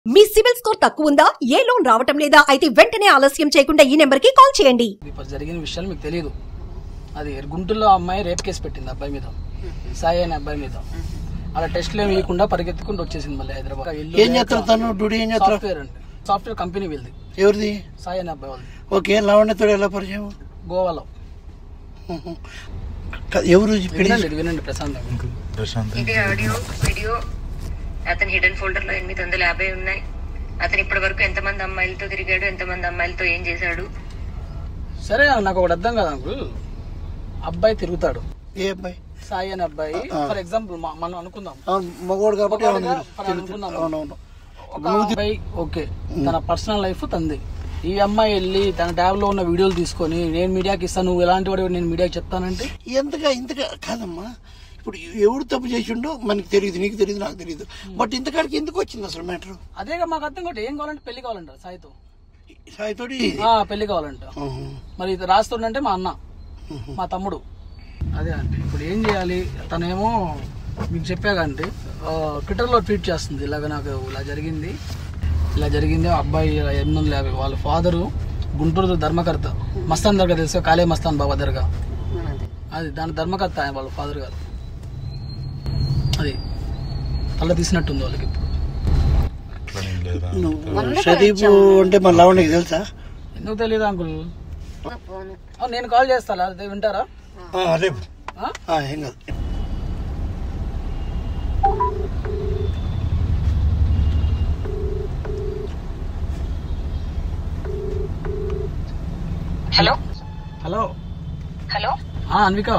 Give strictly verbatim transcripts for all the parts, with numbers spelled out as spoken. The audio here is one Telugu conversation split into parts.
మీ సిబిల్ స్కోర్ తక్కువ ఉందా? ఏ లోన్ రావటం లేదా? అయితే వెంటనే ఆలస్యం చేయకుండా ఈ నెంబర్ కి కాల్ చేయండి. ఇప్పుడు జరిగిన విషయాలు మీకు తెలియదు. అది గుంటూరులో అమ్మాయి రేప్ కేసు పెట్టింది అబ్బాయి మీద, సాయి అనే అబ్బాయి మీద. అలా టెస్ట్లు ఏమి ఇవ్వకుండా పరిగెత్తుకుంటూ వచ్చేసింది మళ్ళీ హైదరాబాద్. ఏం చేస్తారు తను? డ్యూటీ ఏం చేస్తారు? సాఫ్ట్వేర్ అండి, సాఫ్ట్వేర్ కంపెనీ వీళ్ళది. ఎవరిది? సాయి అనే అబ్బాయి వాళ్ళది. ఓకే, లావణ్యతో ఎలా పరిచయం? గోవాలో. ఎవరు? వినండి వినండి ప్రశాంత్. ఇది ఆడియో వీడియో అతని హిడెన్ ఫోల్డర్ లో ఎనిమిది వందల యాభై ఉన్నాయి. అతను ఇప్పటి వరకు ఎంతమంది అమ్మాయిలతో తిరిగాడు, ఎంతమంది అమ్మాయిలతో ఏం చేశాడు? సరే నాకు ఒకటి అర్థం కాదు అంకుల్. అబ్బాయి తిరుగుతాడు. ఏ అబ్బాయి? సాయి అనే అబ్బాయి. ఫర్ ఎగ్జాంపుల్ మనం అనుకుందాం మగోడు కాబట్టి అనుకుందాం. ఒక అబ్బాయి ఓకే, తన పర్సనల్ లైఫ్ తంది. ఈ అమ్మాయి వెళ్ళి తన ట్యాబ్ లో ఉన్న వీడియోలు తీసుకొని నేను మీడియాకి ఇస్తాను, నువ్వు ఎలాంటి వాడు నేను మీడియాకి చెప్తానంటే ఎంతగా ఇంతగా కాదమ్మా. ఇప్పుడు ఎవడు తప్పు చేసిండో మనకి తెలియదు, నీకు తెలియదు, నాకు తెలియదు. బట్ ఇంతకాడికి ఎందుకు వచ్చింది అసలు మ్యాటర్? అదేగా మాకు అర్థం కాదు. ఏం కావాలంటే పెళ్లి కావాలంటారు సాయితో. సాయితోటి పెళ్లి కావాలంట. మరి ఇది రాస్తుండంటే మా అన్న, మా తమ్ముడు. అదే అంటే ఇప్పుడు ఏం చేయాలి? తనేమో మీకు చెప్పాకంటే ట్విట్టర్లో ట్వీట్ చేస్తుంది, ఇలాగ నాకు ఇలా జరిగింది ఇలా జరిగింది అబ్బాయి ఎనిమిది వందల యాభై వాళ్ళ ఫాదరు గుంటూరు ధర్మకర్త, మస్తాన్ దర్గా తెలుసు, కాళే మస్తాన్ బాబా దర్గా, అది దాని ధర్మకర్త ఆయన వాళ్ళ ఫాదర్ గారు. అది అలా తీసినట్టుంది వాళ్ళకి. ఇప్పుడు షరీఫ్ అంటే మన లావణ్యకి తెలుసా? ఎందుకు తెలియదు అంకుల్? నేను కాల్ చేస్తా, అదే వింటారా? రేపు ఏం కాదు. Hello hello hello Anvika.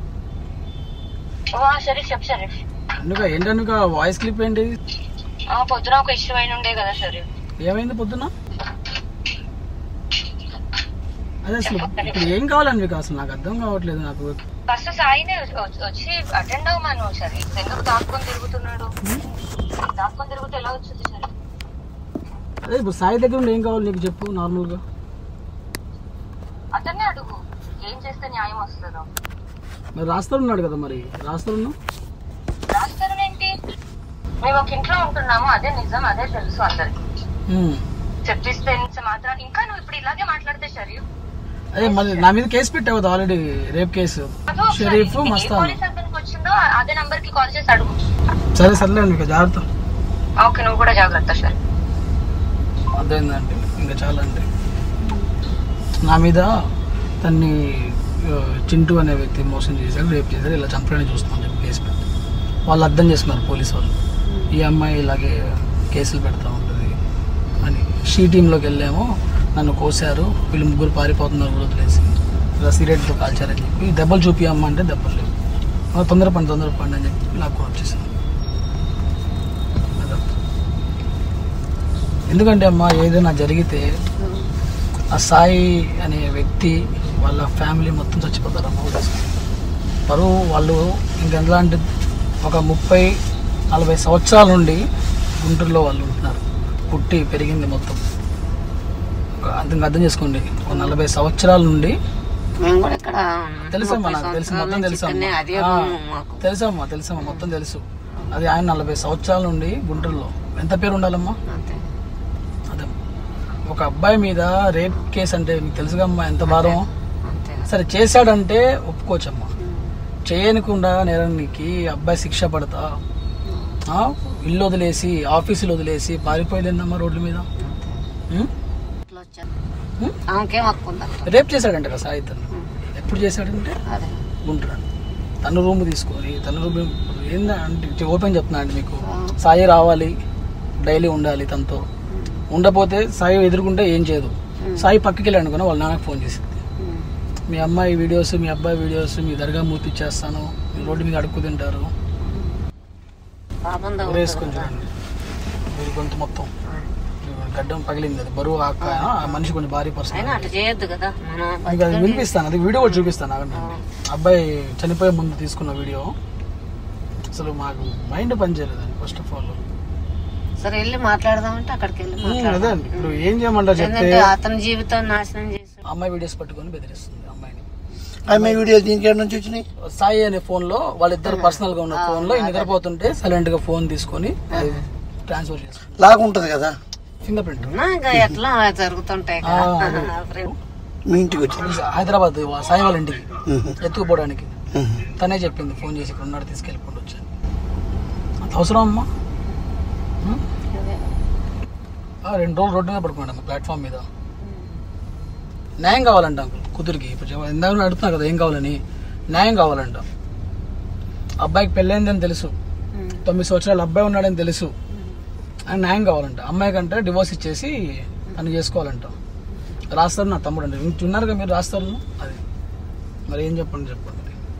సరే చెప్పు సరే. అన్విక ఏంటి అన్విక వాయిస్ క్లిప్ ఏంటి? పొద్దున ఒక ఇష్యూ అయిన ఉండే కదా సరే. ఏమైంది పొద్దున? అదే అసలు ఇప్పుడు ఏం కావాలి అన్విక? అసలు నాకు అర్థం కావట్లేదు. నాకు ఫస్ట్ సాయినే వచ్చి అటెండ్ అవ్వమను. సరే ఎందుకు దాక్కొని తిరుగుతున్నాడు? దాక్కొని తిరుగుతూ ఎలా వచ్చింది సరే? అదే ఇప్పుడు సాయి దగ్గర ఉండి ఏం కావాలి నీకు చెప్పు నార్మల్ గా. అతన్నే అడుగు, ఏం చేస్తే న్యాయం వస్తుందో. మరి రాస్తారు ఉన్నాడు కదా, మరి రాస్తారు రాస్తారు ఏంటి? మేము ఒక ఇంట్లో ఉంటున్నాము, అదే నిజం, అదే తెలుసు అందరికి. చెప్పిస్తే మాత్రం ఇంకా నువ్వు ఇప్పుడు ఇలాగే మాట్లాడితే సరే. అదే మరి నా మీద కేసు పెట్టావు కదా already, rape case. Sharif Mastan వచ్చిందో అదే నంబర్ కి కాల్ చేసి అడుగు. సరే సర్లే మీకు జాగ్రత్త. ఓకే నువ్వు కూడా జాగ్రత్త సరే. అర్థమైందండి. ఇంకా చాలా అంటే నా మీద తన్ని చింటూ అనే వ్యక్తి మోసం చేశారు, రేప్ చేశారు, ఇలా చంపడానికి చూస్తున్నాను చెప్పి కేసు పెట్టి వాళ్ళు అర్థం చేసుకున్నారు పోలీసు వాళ్ళు. ఈ అమ్మాయి ఇలాగే కేసులు పెడతా ఉంటుంది అని. షీ టీంలోకి వెళ్ళామో నన్ను కోసారు, వీళ్ళు ముగ్గురు పారిపోతున్నారు కూడా వదిలేసి ఇలా సిగరెట్తో కాల్చారని చెప్పి దెబ్బలు చూపి అమ్మ అంటే దెబ్బలు లేవు, తొందర పని తొందర పని అని చెప్పి లాక్కొని వచ్చేసాను. ఎందుకంటే అమ్మ ఏదైనా జరిగితే ఆ సాయి అనే వ్యక్తి వాళ్ళ ఫ్యామిలీ మొత్తం చచ్చిపోతారమ్మ. పరువు వాళ్ళు ఇంకెంతలా అంటే ఒక ముప్పై నలభై సంవత్సరాల నుండి గుంటూరులో వాళ్ళు ఉంటున్నారు, పుట్టి పెరిగింది మొత్తం. అంత అర్థం చేసుకోండి, ఒక నలభై సంవత్సరాల నుండి తెలుసమ్మా, నాకు తెలుసు మొత్తం తెలుసమ్మా తెలుసమ్మా తెలుసమ్మా మొత్తం తెలుసు. అది ఆయన నలభై సంవత్సరాల నుండి గుంటూరులో. ఎంత పేరు ఉండాలమ్మా? అదే ఒక అబ్బాయి మీద రేప్ కేసు అంటే మీకు తెలుసుగమ్మా ఎంత భారం. సరే చేశాడంటే ఒప్పుకోవచ్చమ్మా, చేయనకుండా నేరానికి అబ్బాయి శిక్ష పడతా ఇల్లు వదిలేసి ఆఫీసులు వదిలేసి పారిపోయలేదమ్మా రోడ్ల మీద. రేప్ చేశాడంట కదా సాయి. తను ఎప్పుడు చేశాడంటే గుంటూరు తను రూమ్ తీసుకొని తన రూమ్ ఏందా అంటే ఓపెన్ చెప్తున్నా అండి మీకు. సాయి రావాలి, డైలీ ఉండాలి తనతో. ఉండపోతే సాయి ఎదుర్కొంటే ఏం చేయదు. సాయి పక్కకి వెళ్ళి అనుకున్నా వాళ్ళ నాన్నకు ఫోన్ చేసింది, మీ అమ్మాయి వీడియోస్ మీ అబ్బాయి వీడియోస్ మీ దర్గా మూర్తి ఇచ్చేస్తాను, మీ రోడ్డు మీద అడుక్కు తింటారు, వేసుకొని చూడండి మీరు గొంతు మొత్తం గడ్డం పగిలింది. అది బరువు ఆ మనిషి కొంచెం భారీ పర్సన్. అది వినిపిస్తాను, అది వీడియో కూడా చూపిస్తాను. అబ్బాయి చనిపోయే ముందు తీసుకున్న వీడియో. అసలు మాకు మైండ్ పనిచేయలేదండి ఫస్ట్ ఆఫ్ ఆల్. సరే వెళ్ళి మాట్లాడదామంటే అక్కడికి వెళ్ళి అదే అండి. ఇప్పుడు ఏం చేయమంటారు చెప్తే అతని జీవితం నాశనం చేసి అమ్మాయి వీడియోస్ పట్టుకొని బెదిరిస్తుంది అమ్మాయిని. అమ్మాయి వీడియోస్ దీనికి నుంచి వచ్చినాయి. సాయి అనే ఫోన్ లో వాళ్ళిద్దరు పర్సనల్ గా ఉన్న ఫోన్ లో నిద్రపోతుంటే సైలెంట్ గా ఫోన్ తీసుకొని ట్రాన్స్ఫర్ చేసి లాగా ఉంటుంది కదా ఫింగర్ ప్రింట్ ఇంకా ఎట్లా జరుగుతుంటాయి మీ ఇంటికి వచ్చి హైదరాబాద్ సాయి వాళ్ళ ఇంటికి ఎత్తుకుపోవడానికి తనే చెప్పింది ఫోన్ చేసి ఇక్కడ ఉన్నాడు తీసుకెళ్ళిపోండి వచ్చాను. అంత అవసరం అమ్మా. రెండు రోజులు రోడ్డు మీద పడుకున్నాడు అమ్మ ప్లాట్ఫామ్ మీద. న్యాయం కావాలంట అంకుల్ కూతురికి. ఇప్పుడు ఇందాక అడుగుతున్నా కదా ఏం కావాలని. న్యాయం కావాలంట. అబ్బాయికి పెళ్ళైందని తెలుసు, తొమ్మిది సంవత్సరాలు అబ్బాయి ఉన్నాడని తెలుసు, అని న్యాయం కావాలంట. అమ్మాయి కంటే డివోర్స్ ఇచ్చేసి తను చేసుకోవాలంట. రాస్తారు నా తమ్ముడు అంటే విన్నారుగా మీరు రాస్తారు. అది మరి ఏం చెప్పండి చెప్పండి.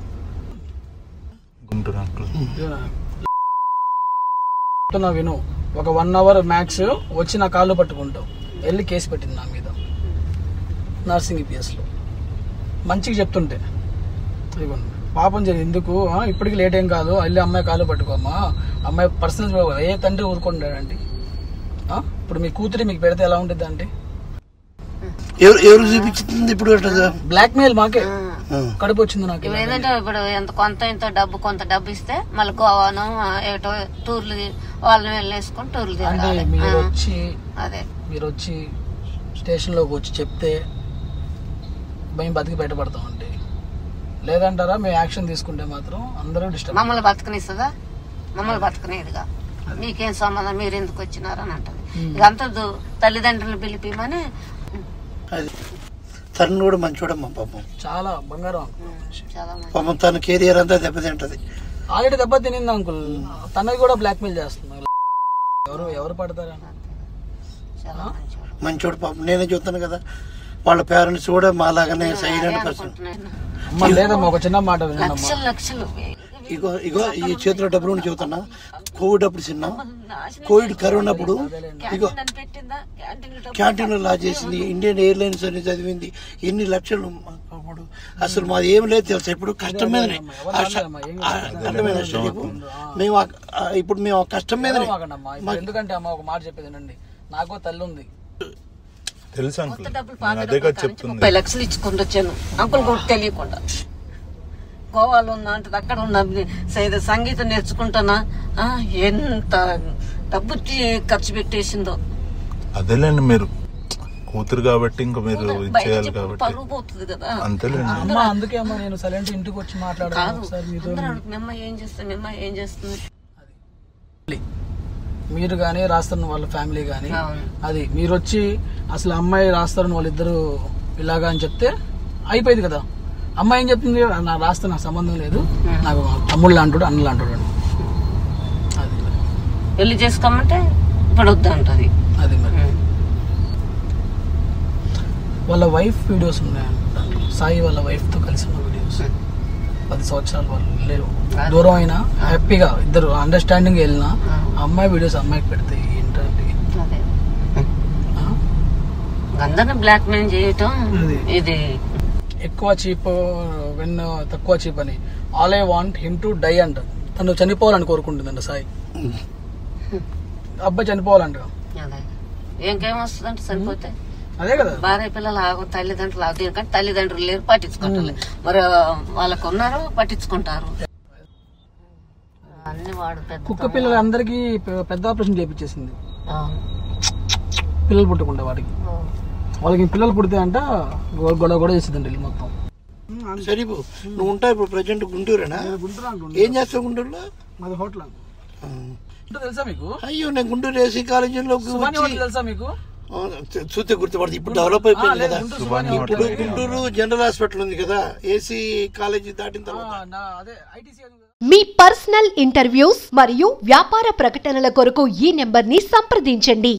విను, ఒక వన్ అవర్ మ్యాక్స్ వచ్చి నా కాళ్ళు పట్టుకుంటావు. వెళ్ళి కేసు పెట్టింది నా మీద నర్సింగ్ పిఎస్లో. మంచిగా చెప్తుంటే ఇవ్వండి పాపం జరిగి ఎందుకు ఇప్పటికి లేట్ ఏం కాదు, వెళ్ళి అమ్మాయి కాళ్ళు పట్టుకోమ్మా. అమ్మాయి పర్సనల్ ఏ తండ్రి ఊరుకుంటాడండి. ఇప్పుడు మీ కూతురి మీకు పెడితే ఎలా ఉంటుంది అంటే ఎవరు ఎవరు చూపించింది ఇప్పుడు బ్లాక్ మెయిల్ మాకే కడుపు వచ్చింది నాకు. ఏంటంటే ఇప్పుడు ఎంత కొంత ఇంత డబ్బు కొంత డబ్బు ఇస్తే మళ్ళీ గోవాను ఏటో టూర్లు వాళ్ళని వెళ్ళేసుకొని టూర్లు తిరగాలి. మీరు వచ్చి అదే మీరు వచ్చి స్టేషన్ లోకి వచ్చి చెప్తే మేము బతికి బయటపడతామండి. లేదంటారా మేము యాక్షన్ తీసుకుంటే మాత్రం అందరూ డిస్టర్బ్. మమ్మల్ని బతకనిస్తుందా? మమ్మల్ని బతకనేదిగా. మీకేం సంబంధం, మీరు ఎందుకు వచ్చినారని అంటది. ఇదంతా తల్లిదండ్రులు పిలిపిమని. తను కూడా మంచోడమ్మా పాపం, చాలా బంగారం పాపం. తన కెరియర్ అంతా దెబ్బతింటది. ఆల్రెడీ దెబ్బ తినింది అంకుల్. తనది కూడా బ్లాక్ మెయిల్ చేస్తున్నారు. ఎవరు ఎవరు పడతారా? మంచోడు పాపం. నేనే చూస్తాను కదా వాళ్ళ పేరెంట్స్ కూడా మాలాగానే సైలెంట్ పర్సన్. లేదమ్మా ఒక చిన్న మాట వినండి. లక్షలు లక్షలు ఇగో ఇగో ఈ చేతిలో డబ్బులు ఉండి చెబుతున్నా. కోవిడ్ అప్పుడు చిన్న కోవిడ్ కరోనా అప్పుడు ఇగో క్యాంటీన్ లా చేసింది, ఇండియన్ ఎయిర్లైన్స్ అని చదివింది, ఎన్ని లక్షలు అప్పుడు. అసలు మాది ఏం లేదు తెలుసా. ఇప్పుడు కష్టం మీదనే కష్టం మీద చెప్పు. మేము ఇప్పుడు మేము కష్టం మీదనే. ఎందుకంటే అమ్మ ఒక మాట చెప్పేది, నాకు తల్లి ఉంది తెలుసు. ముప్పై లక్షలు ఇచ్చుకుంటూ వచ్చాను అంకుల్ కూడా తెలియకుండా. గోవాలో ఉన్నా అంటే అక్కడ ఉన్నా సంగీతం నేర్చుకుంటానా, ఎంత డబ్బు ఖర్చు పెట్టేసిందో. అదేలేండి మీరు కూతురు కాబట్టి ఇంకా మీరు ఇచ్చేయాలి కాబట్టి పరుగు పోతుంది కదా. అంతేలేండి. అందుకే అమ్మా నేను సైలెంట్ ఇంటికి వచ్చి మాట్లాడాను. మేమ్మ ఏం చేస్తుంది, మేమ్మ ఏం చేస్తుంది. మీరు కానీ రాస్తున్న వాళ్ళ ఫ్యామిలీ కానీ అది మీరు వచ్చి అసలు అమ్మాయి రాస్తారని వాళ్ళిద్దరు ఇలాగా అని చెప్తే అయిపోయింది కదా. అమ్మాయి ఏం చెప్తుంది, నా రాస్తే నాకు సంబంధం లేదు, నాకు తమ్ముళ్ళు అంటాడు అన్నలు అంటాడు అని. అది పెళ్లి చేసుకోమంటే ఇప్పుడు వద్దు అంటది. అది మరి వాళ్ళ వైఫ్ వీడియోస్ ఉన్నాయంట. సాయి వాళ్ళ వైఫ్ తో కలిసి ఉన్న వీడియోస్. పది సంవత్సరాలు వాళ్ళు లేరు, దూరం అయినా హ్యాపీగా ఇద్దరు అండర్స్టాండింగ్ వెళ్ళినా అమ్మాయి వీడియోస్ అమ్మాయికి పెడితే ఏంటంటే అందరిని బ్లాక్ మెయిల్ చేయటం. ఇది ఎక్కువ చీప్ వెన్ తక్కువ చీప్ అని. All I want him to die అంట. తను చనిపోవాలని కోరుకుంటుందంట సాయి. అబ్బాయి చనిపోవాలంట. ఇంకేమొస్తుందంటే చనిపోతే అదే కదా. భార్య పిల్లలు ఆగు, తల్లిదండ్రులు ఆగు. కానీ తల్లిదండ్రులు లేరు, పట్టించుకుంటారు. మరి వాళ్ళకు ఉన్నారు, పట్టించుకుంటారు. అన్ని వాడు పెద్ద కుక్క పిల్లలు అందరికి పెద్ద ఆపరేషన్ చేయించేసింది పిల్లలు పుట్టకుండా. వాడికి వాళ్ళకి పిల్లలు పుడితే అంట గొడవ గొడవ చేసిందండి మొత్తం. సరే నువ్వు ఉంటావు ఇప్పుడు ప్రజెంట్ గుంటూరేనా? ఏం చేస్తావు గుంటూరులో? మాది హోటల్ తెలుసా మీకు? అయ్యో నేను గుంటూరు ఏసీ కాలేజీలో తెలుసా మీకు? చూస్తే గుర్తుపడుతుంది. ఇప్పుడు డెవలప్ అయిపోయింది కదా. ఇప్పుడు గుంటూరు జనరల్ హాస్పిటల్ ఉంది కదా, ఏసీ కాలేజీ దాటిన తర్వాత. మీ పర్సనల్ ఇంటర్వ్యూస్ మరియు వ్యాపార ప్రకటనల కొరకు ఈ నెంబర్ ని సంప్రదించండి.